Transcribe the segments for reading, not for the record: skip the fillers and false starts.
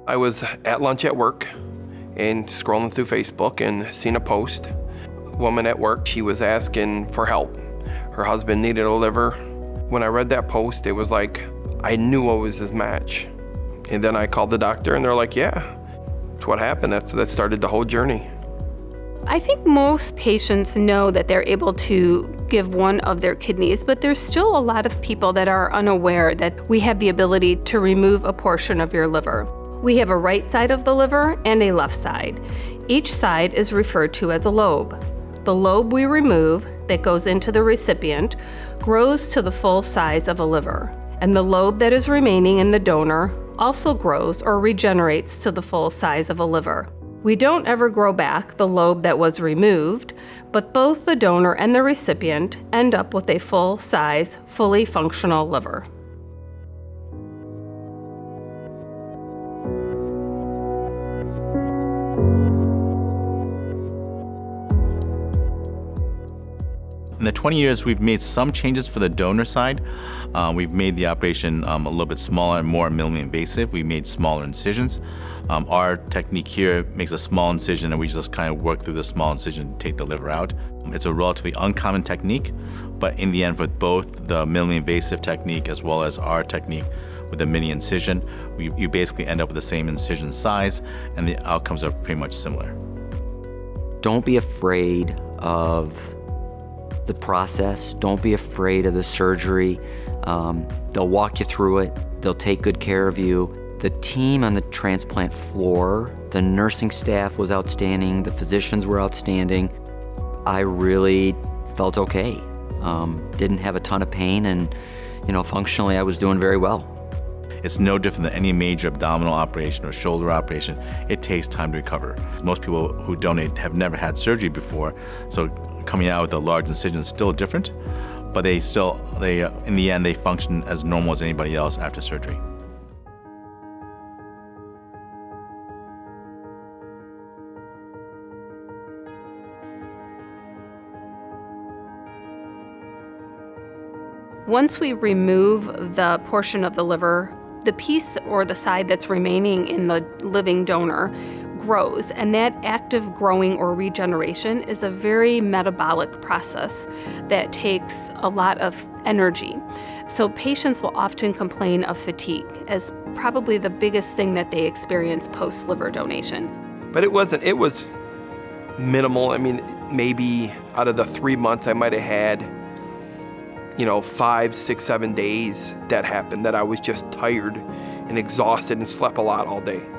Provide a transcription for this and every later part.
I was at lunch at work and scrolling through Facebook and seen a post. A woman at work, she was asking for help. Her husband needed a liver. When I read that post, it was like, I knew I was his match. And then I called the doctor and they're like, yeah, that's what happened. That started the whole journey. I think most patients know that they're able to give one of their kidneys, but there's still a lot of people that are unaware that we have the ability to remove a portion of your liver. We have a right side of the liver and a left side. Each side is referred to as a lobe. The lobe we remove that goes into the recipient grows to the full size of a liver, and the lobe that is remaining in the donor also grows or regenerates to the full size of a liver. We don't ever grow back the lobe that was removed, but both the donor and the recipient end up with a full-size, fully functional liver. In the 20 years, we've made some changes for the donor side. We've made the operation a little bit smaller and more minimally invasive. We made smaller incisions. Our technique here makes a small incision and we just kind of work through the small incision to take the liver out. It's a relatively uncommon technique, but in the end, with both the minimally invasive technique as well as our technique with a mini incision, you basically end up with the same incision size and the outcomes are pretty much similar. Don't be afraid of the process. Don't be afraid of the surgery. They'll walk you through it. They'll take good care of you. The team on the transplant floor, the nursing staff was outstanding. The physicians were outstanding. I really felt okay. Didn't have a ton of pain, and functionally I was doing very well. It's no different than any major abdominal operation or shoulder operation. It takes time to recover. Most people who donate have never had surgery before, so coming out with a large incision is still different, but in the end, they function as normal as anybody else after surgery. Once we remove the portion of the liver, the piece or the side that's remaining in the living donor grows, and that active growing or regeneration is a very metabolic process that takes a lot of energy. So patients will often complain of fatigue as probably the biggest thing that they experience post-liver donation. But it was minimal. I mean, maybe out of the 3 months I might have had 5, 6, 7 days that happened that I was just tired and exhausted and slept a lot all day.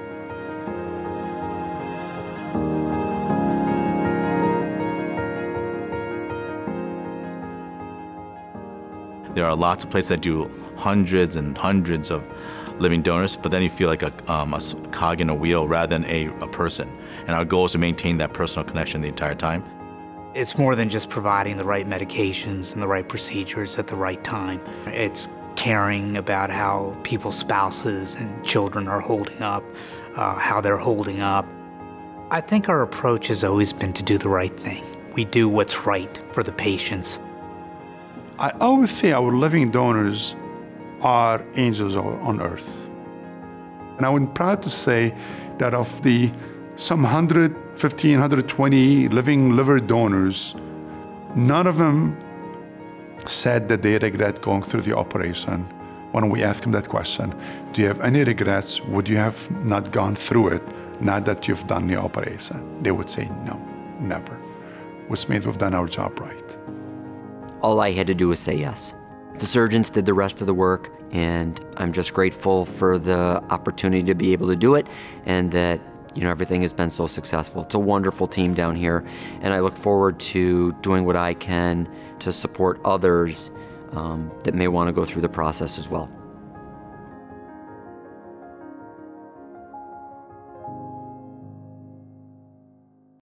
There are lots of places that do hundreds and hundreds of living donors, but then you feel like a cog in a wheel rather than a person. And our goal is to maintain that personal connection the entire time. It's more than just providing the right medications and the right procedures at the right time. It's caring about how people's spouses and children are holding up, how they're holding up. I think our approach has always been to do the right thing. We do what's right for the patients. I always say our living donors are angels on earth. And I'm proud to say that of the some 115, 120 living liver donors, none of them said that they regret going through the operation. When we ask them that question, do you have any regrets? Would you have not gone through it, now that you've done the operation? They would say no, never. Which means we've done our job right. All I had to do was say yes. The surgeons did the rest of the work, and I'm just grateful for the opportunity to be able to do it, and that everything has been so successful. It's a wonderful team down here, and I look forward to doing what I can to support others that may want to go through the process as well.